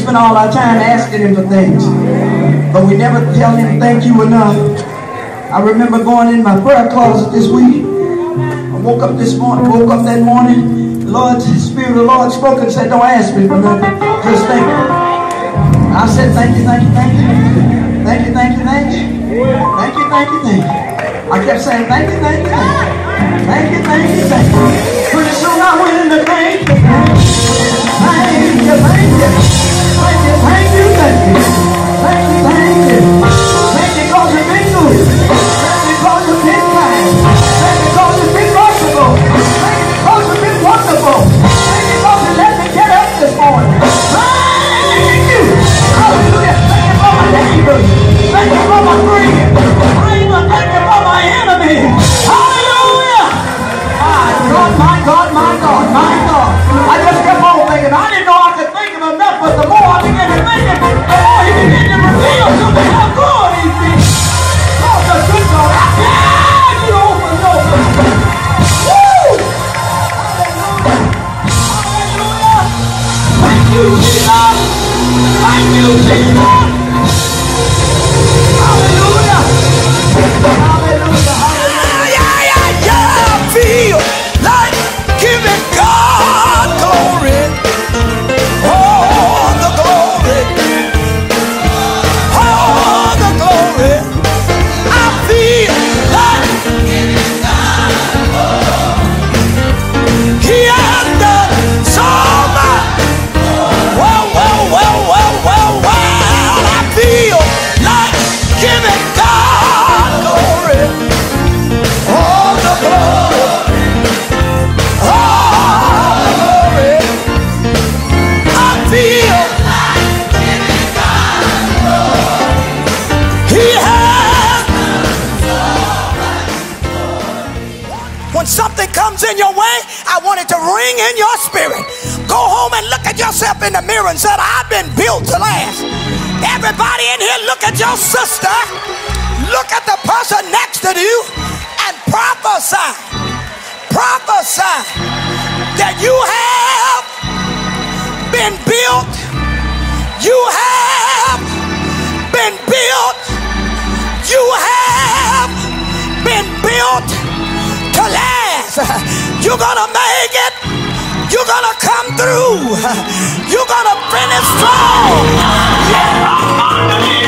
spend all our time asking him for things, but we never tell him thank you enough. I remember going in my prayer closet this week. I woke up that morning, Lord, Spirit of the Lord spoke and said, don't ask me for nothing, just thank you. I said, thank you, thank you, thank you. Thank you, thank you, thank you. Thank you, thank you, thank you. I kept saying, thank you, thank you, thank you. Thank you, thank you, thank you. Pretty soon I went in the thank you. Thank you, thank you. Thank you, thank you, thank you. Thank you, thank you. Thank you because you've been good. Thank you because you've been kind. Thank you because you've been merciful. Thank you because you've been wonderful. Thank you because you let me get up this morning. Thank you. Hallelujah. Thank you for my neighbors. Thank you for my friends. I even thank you for my enemies. Hallelujah. My God, my God, my God. I just kept on thinking. I didn't know I could think of enough, but the more I began to think it, the more he began to reveal to me how good he's been. Oh, the good God. Yeah, you open your mouth. Woo! Hallelujah. Hallelujah. Thank you, Jesus. Thank you, Jesus. Hallelujah. Hallelujah. Hallelujah. I feel like giving God glory. All the glory. All the glory. I feel like giving God glory. He has done so much. Well. I feel like giving God glory. All the glory. All the glory. I feel like giving God glory. He has done. When something comes in your way, I want it to ring in your spirit. Go home and look at yourself in the mirror and say, I've been built to last. Everybody in here, look at your sister. Look at the person next to you and prophesy. Prophesy that you have been built. You have been built. You have been built to last. You're gonna make it. You're gonna come through. You're gonna finish strong. Yeah.